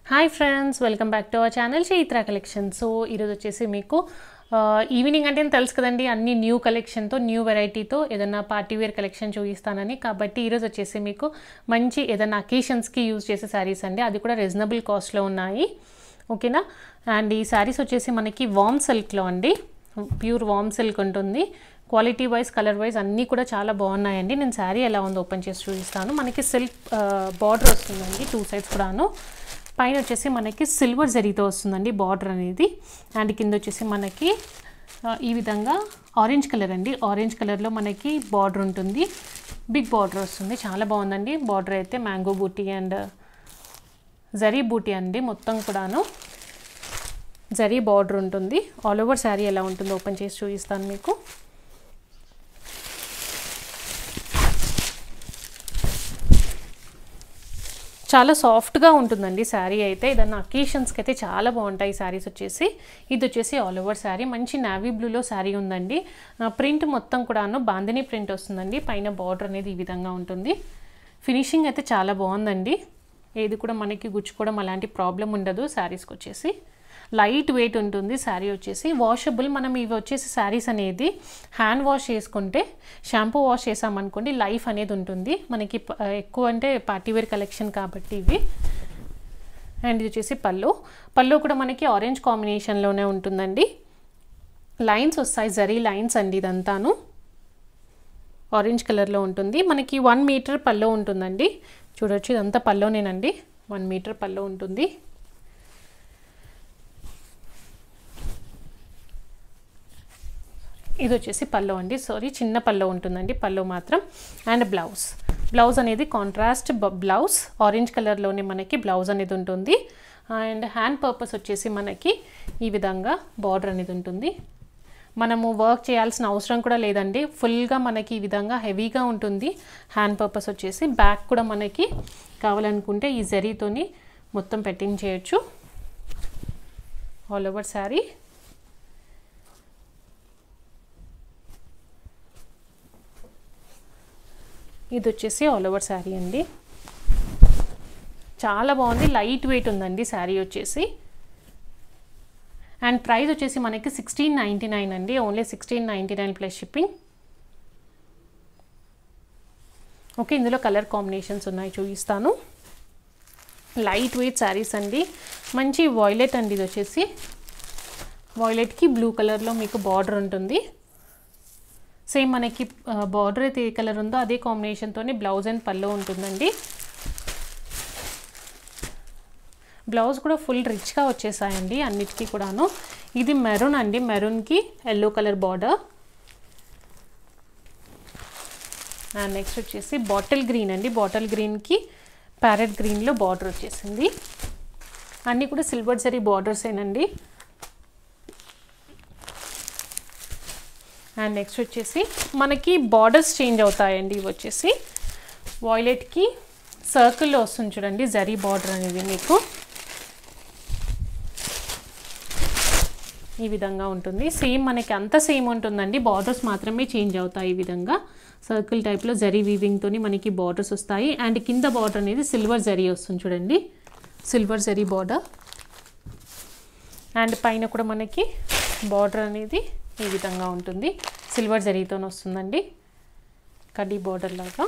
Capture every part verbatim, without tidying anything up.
Hi friends, welcome back to our channel Chaitra collection. So ఈరోజు వచ్చేసి మీకు ఈవినింగ్ అంటే తెలుసు కదండి, అన్ని న్యూ కలెక్షన్తో న్యూ వెరైటీతో ఏదైనా పార్టీ వేర్ కలెక్షన్ చూపిస్తానని. కాబట్టి ఈరోజు వచ్చేసి మీకు మంచి ఏదైనా అకేషన్స్కి యూజ్ చేసే శారీస్ అండి, అది కూడా రీజనబుల్ కాస్ట్లో ఉన్నాయి. ఓకేనా. అండ్ ఈ శారీస్ వచ్చేసి మనకి వామ్ సిల్క్లో అండి, ప్యూర్ వామ్ సిల్క్ ఉంటుంది. క్వాలిటీ వైజ్ కలర్ వైజ్ అన్నీ కూడా చాలా బాగున్నాయండి. నేను శారీ ఎలా ఉందో ఓపెన్ చేసి చూపిస్తాను. మనకి సిల్క్ బార్డర్ వస్తుందండి టూ సైడ్స్ కూడాను. పైన వచ్చేసి మనకి సిల్వర్ జరీతో వస్తుందండి బార్డర్ అనేది. అండ్ కింద వచ్చేసి మనకి ఈ విధంగా ఆరెంజ్ కలర్ అండి, ఆరెంజ్ కలర్లో మనకి బార్డర్ ఉంటుంది. బిగ్ బార్డర్ వస్తుంది, చాలా బాగుందండి. బార్డర్ అయితే మ్యాంగో బూటీ అండ్ జరీ బూటీ అండి, మొత్తం కూడాను జరీ బార్డర్ ఉంటుంది. ఆల్ ఓవర్ శారీ ఎలా ఉంటుందో ఓపెన్ చేసి చూపిస్తాను మీకు. చాలా సాఫ్ట్గా ఉంటుందండి శారీ అయితే. ఏదన్నా అకేషన్స్కి అయితే చాలా బాగుంటాయి శారీస్ వచ్చేసి. ఇది వచ్చేసి ఆల్ ఓవర్ శారీ మంచి నావీ బ్లూలో శారీ ఉందండి. ప్రింట్ మొత్తం కూడాను బాందిని ప్రింట్ వస్తుందండి. పైన బార్డర్ అనేది ఈ విధంగా ఉంటుంది. ఫినిషింగ్ అయితే చాలా బాగుందండి. ఏది కూడా మనకి గుచ్చుకోవడం అలాంటి ప్రాబ్లం ఉండదు. శారీస్కి వచ్చేసి లైట్ వెయిట్ ఉంటుంది శారీ వచ్చేసి. వాషబుల్. మనం ఇవి వచ్చేసి శారీస్ అనేది హ్యాండ్ వాష్ చేసుకుంటే, షాంపూ వాష్ చేసామనుకోండి లైఫ్ అనేది ఉంటుంది మనకి. ఎక్కువ అంటే పార్టీవేర్ కలెక్షన్ కాబట్టి ఇవి. అండ్ ఇది వచ్చేసి పళ్ళు. పళ్ళు కూడా మనకి ఆరెంజ్ కాంబినేషన్లోనే ఉంటుందండి. లైన్స్ వస్తాయి, జరీ లైన్స్ అండి. ఇదంతాను ఆరెంజ్ కలర్లో ఉంటుంది. మనకి వన్ మీటర్ పళ్ళు ఉంటుందండి. చూడొచ్చు, ఇదంతా పళ్ళునేనండి. వన్ మీటర్ పళ్ళు ఉంటుంది. ఇది వచ్చేసి పల్లో అండి, సారీ చిన్న పల్లో ఉంటుందండి పల్లో మాత్రం. అండ్ బ్లౌజ్ బ్లౌజ్ అనేది కాంట్రాస్ట్ బ్లౌజ్, ఆరెంజ్ కలర్లోనే మనకి బ్లౌజ్ అనేది ఉంటుంది. అండ్ హ్యాండ్ పర్పస్ వచ్చేసి మనకి ఈ విధంగా బార్డర్ అనేది ఉంటుంది. మనము వర్క్ చేయాల్సిన అవసరం కూడా లేదండి. ఫుల్గా మనకి ఈ విధంగా హెవీగా ఉంటుంది హ్యాండ్ పర్పస్ వచ్చేసి. బ్యాక్ కూడా మనకి కావాలనుకుంటే ఈ జరీతోని మొత్తం పెట్టింగ్ చేయొచ్చు ఆల్ ఓవర్ శారీ. ఇది వచ్చేసి ఆల్ ఓవర్ శారీ అండి, చాలా బాగుంది. లైట్ వెయిట్ ఉందండి శారీ వచ్చేసి. అండ్ ప్రైస్ వచ్చేసి మనకి సిక్స్టీన్ నైంటీ నైన్ అండి, only sixteen ninety nine plus shipping. Okay, ఇందులో కలర్ కాంబినేషన్స్ ఉన్నాయి, చూపిస్తాను. లైట్ వెయిట్ శారీస్ అండి. మంచి వాయిలెట్ అండి, ఇది వచ్చేసి వాయిలెట్కి బ్లూ కలర్లో మీకు బార్డర్ ఉంటుంది. సేమ్ మనకి బార్డర్ అయితే ఏ కలర్ ఉందో అదే కాంబినేషన్తోనే బ్లౌజ్ అండ్ పల్లో ఉంటుందండి. బ్లౌజ్ కూడా ఫుల్ రిచ్గా వచ్చేసాయండి అన్నిటికీ కూడాను. ఇది మెరూన్ అండి, మెరూన్కి yellow colour border. And next వచ్చేసి బాటిల్ గ్రీన్ అండి, బాటిల్ గ్రీన్కి ప్యారెట్ గ్రీన్లో బార్డర్ వచ్చేసింది. అన్నీ కూడా సిల్వర్ జరీ బార్డర్సేనండి. అండ్ నెక్స్ట్ వచ్చేసి మనకి బార్డర్స్ చేంజ్ అవుతాయండి. ఇవి వచ్చేసి వాయిలెట్కి సర్కిల్లో వస్తుంది చూడండి జరీ బార్డర్ అనేది మీకు ఈ విధంగా ఉంటుంది. సేమ్ మనకి అంత సేమ్ ఉంటుందండి, బార్డర్స్ మాత్రమే చేంజ్ అవుతాయి. ఈ విధంగా సర్కిల్ టైప్లో జరీ వీవింగ్తో మనకి బార్డర్స్ వస్తాయి. అండ్ కింద బార్డర్ అనేది సిల్వర్ జరీ వస్తుంది చూడండి, సిల్వర్ జరీ బార్డర్. అండ్ పైన కూడా మనకి బార్డర్ అనేది ఈ విధంగా ఉంటుంది, సిల్వర్ జరీతో వస్తుందండి, కడ్డీ బార్డర్ లాగా.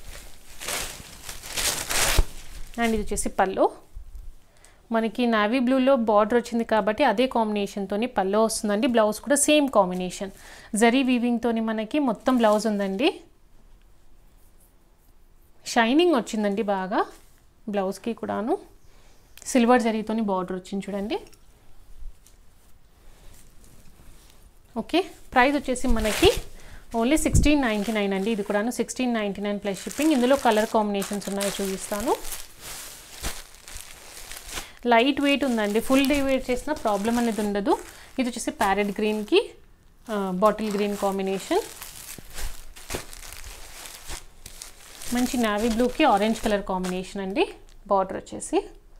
అండ్ ఇది వచ్చేసి పల్లో. మనకి నావీ బ్లూలో బార్డర్ వచ్చింది కాబట్టి అదే కాంబినేషన్తో పల్లో వస్తుందండి. బ్లౌజ్ కూడా సేమ్ కాంబినేషన్ జరీ వీవింగ్తో మనకి మొత్తం బ్లౌజ్ ఉందండి. షైనింగ్ వచ్చిందండి బాగా బ్లౌజ్కి కూడాను. సిల్వర్ జరీతో బార్డర్ వచ్చింది చూడండి. ఓకే, ప్రైస్ వచ్చేసి మనకి ఓన్లీ సిక్స్టీన్ నైంటీ నైన్ అండి. ఇది కూడాను sixteen ninety nine plus shipping. ఇందులో కలర్ కాంబినేషన్స్ ఉన్నాయో చూపిస్తాను. లైట్ వెయిట్ ఉందండి, ఫుల్ డే వెయిట్ చేసిన ప్రాబ్లం అనేది ఉండదు. ఇది వచ్చేసి ప్యారెట్ గ్రీన్కి బాటిల్ గ్రీన్ కాంబినేషన్. మంచి నావీ బ్లూకి ఆరెంజ్ కలర్ కాంబినేషన్ అండి బార్డర్ వచ్చేసి.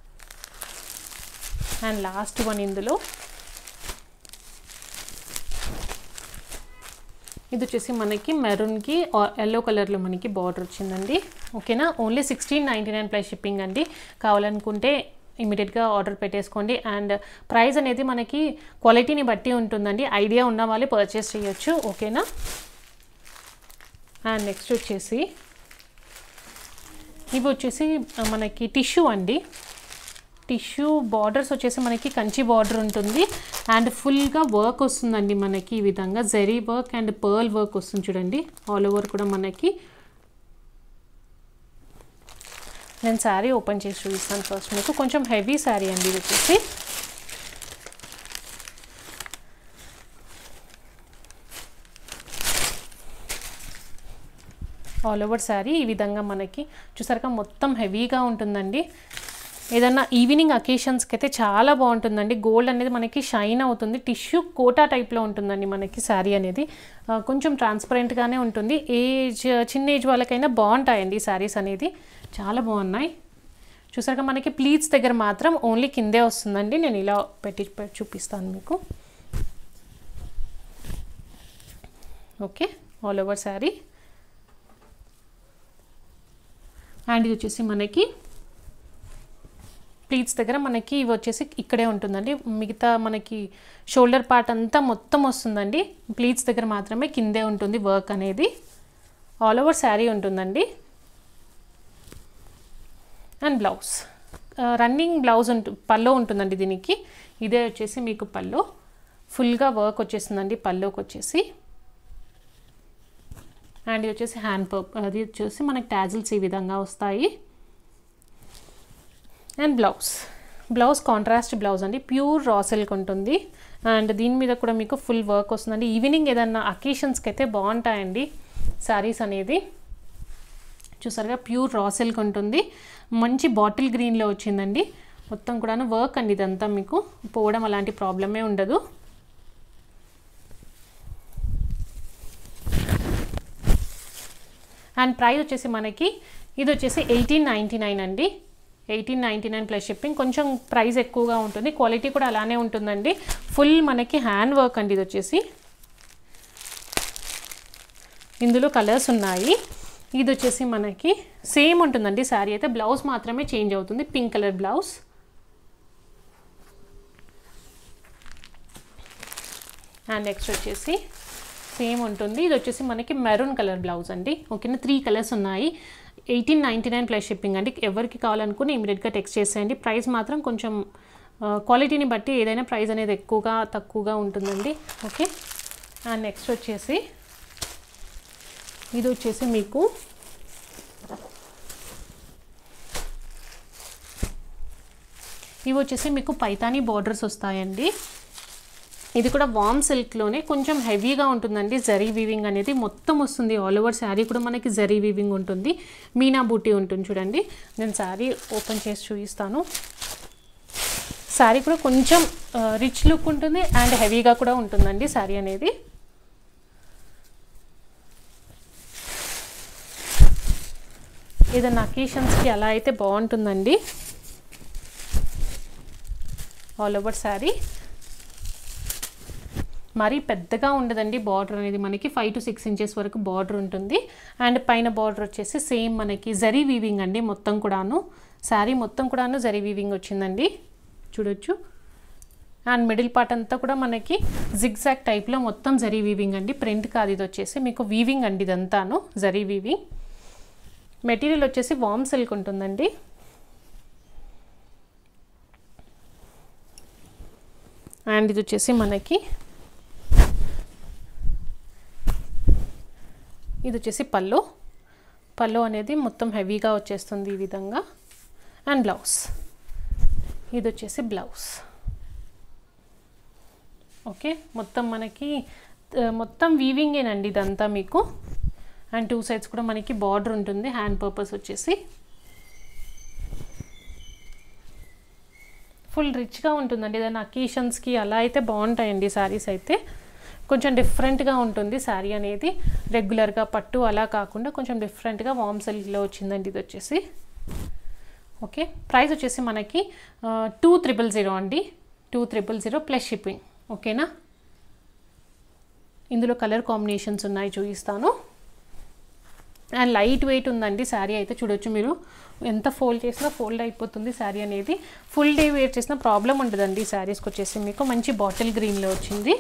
అండ్ లాస్ట్ వన్ ఇందులో ఇది వచ్చేసి మనకి మెరూన్కి ఎల్లో కలర్లో మనకి బార్డర్ వచ్చిందండి. ఓకేనా, only sixteen ninety nine plus shipping అండి. కావాలనుకుంటే ఇమీడియట్గా ఆర్డర్ పెట్టేసుకోండి. అండ్ ప్రైస్ అనేది మనకి క్వాలిటీని బట్టి ఉంటుందండి, ఐడియా ఉన్న వాళ్ళే పర్చేస్ చేయొచ్చు. ఓకేనా. అండ్ నెక్స్ట్ వచ్చేసి ఇవి వచ్చేసి మనకి టిష్యూ అండి. టిష్యూ బార్డర్స్ వచ్చేసి మనకి కంచి బార్డర్ ఉంటుంది అండ్ ఫుల్గా వర్క్ వస్తుందండి మనకి. ఈ విధంగా zari work and pearl work వస్తుంది చూడండి, ఆల్ ఓవర్ కూడా మనకి. నేను శారీ ఓపెన్ చేసి చూపిస్తాను ఫస్ట్ మీకు. కొంచెం హెవీ శారీ అండి ఇది వచ్చేసి. ఆల్ ఓవర్ శారీ ఈ విధంగా మనకి చూసారుగా మొత్తం హెవీగా ఉంటుందండి. ఏదన్నా ఈవినింగ్ అకేషన్స్కి అయితే చాలా బాగుంటుందండి. గోల్డ్ అనేది మనకి షైన్ అవుతుంది. టిష్యూ కోటా టైప్లో ఉంటుందండి మనకి శారీ అనేది. కొంచెం ట్రాన్స్పరెంట్గానే ఉంటుంది. ఏజ్ చిన్న ఏజ్ వాళ్ళకైనా బాగుంటాయండి శారీస్ అనేది, చాలా బాగున్నాయి. చూసారుగా మనకి ప్లీట్స్ దగ్గర మాత్రం ఓన్లీ కిందే వస్తుందండి. నేను ఇలా పెట్టి చూపిస్తాను మీకు. Okay, all over sari. And ఇది వచ్చేసి మనకి ప్లీట్స్ దగ్గర మనకి ఇవి వచ్చేసి ఇక్కడే ఉంటుందండి. మిగతా మనకి షోల్డర్ పార్ట్ అంతా మొత్తం వస్తుందండి. ప్లీట్స్ దగ్గర మాత్రమే కిందే ఉంటుంది వర్క్ అనేది. ఆల్ ఓవర్ శారీ ఉంటుందండి. అండ్ బ్లౌజ్, రన్నింగ్ బ్లౌజ్ ఉంటు పల్లో ఉంటుందండి దీనికి. ఇదే వచ్చేసి మీకు పల్లో ఫుల్గా వర్క్ వచ్చేస్తుందండి పల్లోకి వచ్చేసి. అండ్ ఇది వచ్చేసి హ్యాండ్ పర్ప్, అది వచ్చేసి మనకి టాజిల్స్ ఈ విధంగా వస్తాయి. And blouse, blouse contrast blouse అండి, ప్యూర్ రా సిల్క్ ఉంటుంది. అండ్ దీని మీద కూడా మీకు ఫుల్ వర్క్ వస్తుందండి. ఈవినింగ్ ఏదన్నా అకేషన్స్కి అయితే బాగుంటాయండి శారీస్ అనేది. చూసారుగా ప్యూర్ రా సిల్క్ ఉంటుంది. మంచి బాటిల్ గ్రీన్లో వచ్చిందండి. మొత్తం కూడా వర్క్ అండి ఇదంతా, మీకు పోవడం అలాంటి ప్రాబ్లమే ఉండదు. అండ్ ప్రైస్ వచ్చేసి మనకి ఇది వచ్చేసి ఎయిటీన్ నైంటీ నైన్ అండి. Eighteen ninety nine plus shipping. కొంచెం ప్రైస్ ఎక్కువగా ఉంటుంది, క్వాలిటీ కూడా అలానే ఉంటుందండి. ఫుల్ మనకి హ్యాండ్ వర్క్ అండి ఇది వచ్చేసి. ఇందులో కలర్స్ ఉన్నాయి. ఇది వచ్చేసి మనకి సేమ్ ఉంటుందండి శారీ అయితే, బ్లౌజ్ మాత్రమే చేంజ్ అవుతుంది. Pink colour blouse. And next వచ్చేసి సేమ్ ఉంటుంది. ఇది వచ్చేసి మనకి మెరూన్ కలర్ బ్లౌజ్ అండి. ఓకేనా, త్రీ కలర్స్ ఉన్నాయి. Eighteen ninety nine plus shipping అండి. ఎవరికి కావాలనుకుని ఇమీడియట్గా టెక్స్ట్ చేసేయండి. ప్రైస్ మాత్రం కొంచెం క్వాలిటీని బట్టి ఏదైనా ప్రైస్ అనేది ఎక్కువగా తక్కువగా ఉంటుందండి. ఓకే. అండ్ నెక్స్ట్ వచ్చేసి ఇది వచ్చేసి మీకు ఇవి వచ్చేసి మీకు పైతానీ బార్డర్స్ వస్తాయండి. ఇది కూడా వామ్ సిల్క్లోనే కొంచెం హెవీగా ఉంటుందండి. జరీ వీవింగ్ అనేది మొత్తం వస్తుంది. ఆల్ ఓవర్ శారీ కూడా మనకి జరీ వీవింగ్ ఉంటుంది. మీనా బూటీ ఉంటుంది చూడండి. నేను శారీ ఓపెన్ చేసి చూపిస్తాను. శారీ కూడా కొంచెం రిచ్ లుక్ ఉంటుంది అండ్ హెవీగా కూడా ఉంటుందండి శారీ అనేది. ఏదైనా అకేషన్స్కి అలా అయితే బాగుంటుందండి. ఆల్ ఓవర్ శారీ మరీ పెద్దగా ఉండదండి బార్డర్ అనేది. మనకి ఫైవ్ టు సిక్స్ ఇంచెస్ వరకు బార్డర్ ఉంటుంది. అండ్ పైన బార్డర్ వచ్చేసి సేమ్ మనకి జరీ వీవింగ్ అండి. మొత్తం కూడాను శారీ మొత్తం కూడాను జరీ వీవింగ్ వచ్చిందండి, చూడొచ్చు. అండ్ మిడిల్ పార్ట్ అంతా కూడా మనకి జిగ్జాగ్ టైప్లో మొత్తం జరీ వీవింగ్ అండి. ప్రింట్ కాదు, ఇది వచ్చేసి మీకు వీవింగ్ అండి ఇదంతాను, జరీ వీవింగ్. మెటీరియల్ వచ్చేసి వామ్ సిల్క్ ఉంటుందండి. అండ్ ఇది వచ్చేసి మనకి ఇది వచ్చేసి పల్లో. పల్లో అనేది మొత్తం హెవీగా వచ్చేస్తుంది ఈ విధంగా. అండ్ బ్లౌజ్, ఇది వచ్చేసి బ్లౌజ్. ఓకే, మొత్తం మనకి మొత్తం వీవింగేనండి ఇదంతా మీకు. అండ్ టూ సైడ్స్ కూడా మనకి బార్డర్ ఉంటుంది. హ్యాండ్ పర్పస్ వచ్చేసి ఫుల్ రిచ్గా ఉంటుందండి. ఏదైనా అకేషన్స్కి అలా అయితే బాగుంటాయండి శారీస్ అయితే. కొంచెం డిఫరెంట్గా ఉంటుంది శారీ అనేది. రెగ్యులర్గా పట్టు అలా కాకుండా కొంచెం డిఫరెంట్గా వామ్ సిల్క్లో వచ్చిందండి ఇది వచ్చేసి. ఓకే, ప్రైస్ వచ్చేసి మనకి టూ త్రిబుల్ జీరో అండి. Two triple zero plus shipping. ఓకేనా, ఇందులో కలర్ కాంబినేషన్స్ ఉన్నాయి, చూపిస్తాను. అండ్ లైట్ వెయిట్ ఉందండి శారీ అయితే. చూడొచ్చు మీరు, ఎంత ఫోల్డ్ చేసినా ఫోల్డ్ అయిపోతుంది శారీ అనేది. ఫుల్ డే వేర్ చేసిన ప్రాబ్లం ఉండదండి ఈ శారీస్కి వచ్చేసి మీకు. మంచి బాటిల్ గ్రీన్లో వచ్చింది.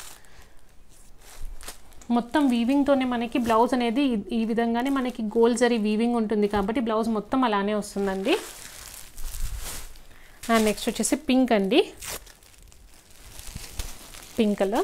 మొత్తం వీవింగ్తోనే మనకి బ్లౌజ్ అనేది ఈ విధంగానే మనకి గోల్డ్ జరీ వీవింగ్ ఉంటుంది కాబట్టి బ్లౌజ్ మొత్తం అలానే వస్తుందండి. అండ్ నెక్స్ట్ వచ్చేసి పింక్ అండి, పింక్ కలర్,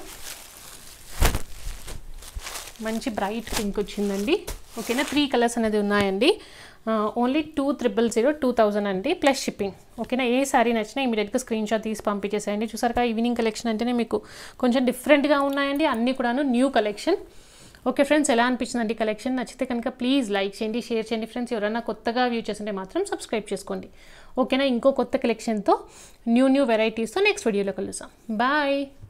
మంచి బ్రైట్ పింక్ వచ్చిందండి. ఓకేనా, త్రీ కలర్స్ అనేది ఉన్నాయండి. Only two triple zero two thousand అండి ప్లస్ షిప్పింగ్. ఓకేనా, ఏ శారీ నచ్చినా ఇమీడియట్గా స్క్రీన్ షాట్ తీసి పంపించేసేయండి. చూసారుగా ఈవినింగ్ కలెక్షన్ అంటేనే మీకు కొంచెం డిఫరెంట్గా ఉన్నాయండి, అన్నీ కూడాను న్యూ కలెక్షన్. ఓకే ఫ్రెండ్స్, ఎలా అనిపించిందండి కలెక్షన్? నచ్చితే కనుక ప్లీజ్ లైక్ చేయండి, షేర్ చేయండి ఫ్రెండ్స్. ఎవరైనా కొత్తగా వ్యూ చేస్తుంటే మాత్రం సబ్స్క్రైబ్ చేసుకోండి. ఓకేనా, ఇంకో కొత్త కలెక్షన్తో న్యూ న్యూ వెరైటీస్తో నెక్స్ట్ వీడియోలో కలుద్దాం. బాయ్.